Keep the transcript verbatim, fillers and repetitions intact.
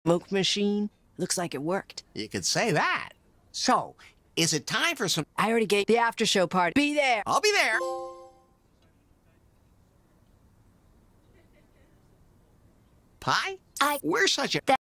Smoke machine. Looks like it worked. You could say that. So, is it time for some... I already gave the after show party. Be there. I'll be there. Pie? I... We're such a...